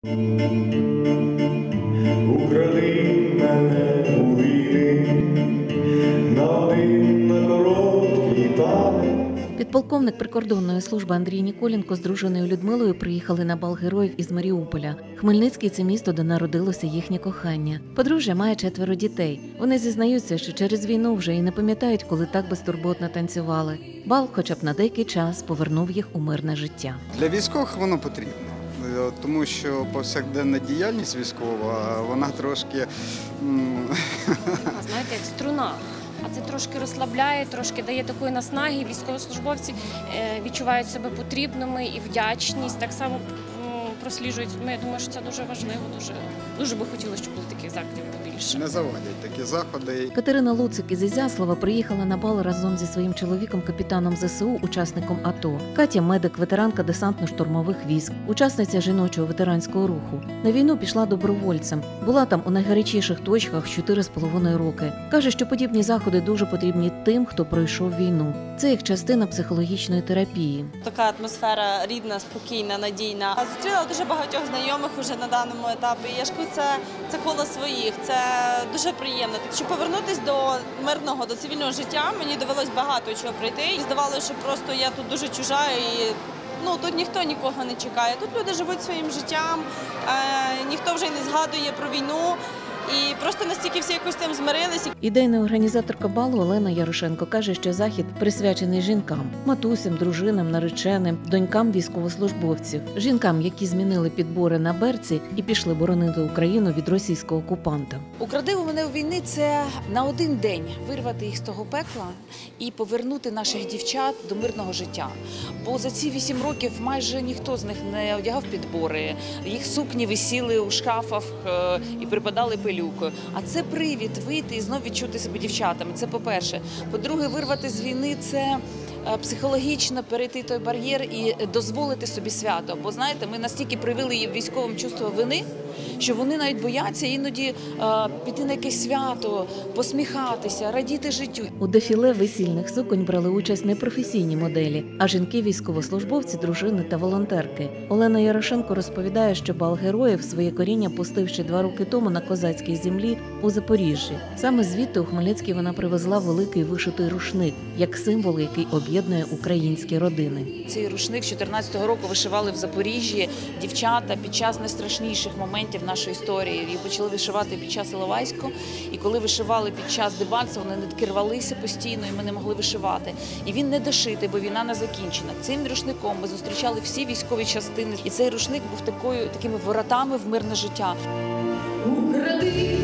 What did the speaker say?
Укради мене у війни, на один на короткий танець. Підполковник прикордонної служби Андрій Ніколенко з дружиною Людмилою приїхали на бал героїв із Маріуполя. Хмельницький – це місто, де народилося їхнє кохання. Подружжя має 4 дітей. Вони зізнаються, що через війну вже і не пам'ятають, коли так безтурботно танцювали. Бал, хоча б на деякий час, повернув їх у мирне життя. Для військових воно потрібно, тому що повсякденна діяльність військова, вона трошки… Знаєте, як струна. А це трошки розслабляє, трошки дає такої наснаги. Військовослужбовці відчувають себе потрібними і вдячність так само просліджують. Я думаю, що це дуже важливо, дуже би хотілося, щоб було таких заходів побільше. Не завадять такі заходи. Катерина Луцик із Ізяслава приїхала на бал разом зі своїм чоловіком, капітаном ЗСУ, учасником АТО. Катя – медик, ветеранка десантно-штурмових військ, учасниця жіночого ветеранського руху. На війну пішла добровольцем. Була там у найгарячіших точках 4,5 роки. Каже, що подібні заходи дуже потрібні тим, хто пройшов війну. Це як частина психологічної терапії. Така атмосфера рідна, спокійна, надійна. Зустріла дуже багатьох знайомих уже на даному етапі. Я ж кажу, це коло своїх, це дуже приємно. Щоб повернутися до мирного, до цивільного життя, мені довелось багато чого пройти. І здавалося, що просто я тут дуже чужа і тут ніхто нікого не чекає. Тут люди живуть своїм життям, ніхто вже не згадує про війну. І просто настільки всі якось тим змирилися. Ідейна організаторка балу Олена Ярошенко каже, що захід присвячений жінкам – матусям, дружинам, нареченим, донькам військовослужбовців. Жінкам, які змінили підбори на берці і пішли боронити Україну від російського окупанта. «Укради у мене у війни» – це на один день вирвати їх з того пекла і повернути наших дівчат до мирного життя. Бо за ці 8 років майже ніхто з них не одягав підбори, їх сукні висіли у шкафах і припадали пилюкою. А це привід вийти і знов відчути себе дівчатами. Це по-перше. По-друге, вирвати з війни – це психологічно перейти той бар'єр і дозволити собі свято. Бо, знаєте, ми настільки привили їм військовим чувство вини, що вони навіть бояться іноді піти на якесь свято, посміхатися, радіти життю. У дефіле весільних суконь брали участь не професійні моделі, а жінки-військовослужбовці, дружини та волонтерки. Олена Ярошенко розповідає, що бал героїв своє коріння пустив ще 2 роки тому на козацькій землі у Запоріжжі. Саме звідти у Хмельницький вона привезла великий вишитий рушник, як символ, який об'єднує українські родини. Цей рушник з 14-го року вишивали в Запоріжжі дівчата під час найстрашніших моментів нашої історії. Її почали вишивати під час Іловайську, і коли вишивали під час Дебальцевого, вони нитки рвалися постійно, і ми не могли вишивати. І він не дошитий, бо війна не закінчена. Цим рушником ми зустрічали всі військові частини, і цей рушник був такими воротами в мирне життя. Укради